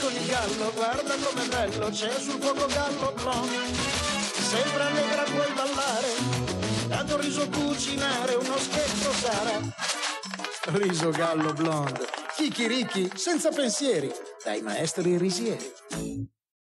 con il gallo, guarda com'è bello, c'è sul fuoco gallo blonde. Sembra allegra, puoi ballare, tanto riso cucinare, uno scherzo sarà. Riso gallo blonde, chicchirichi senza pensieri, dai maestri risieri.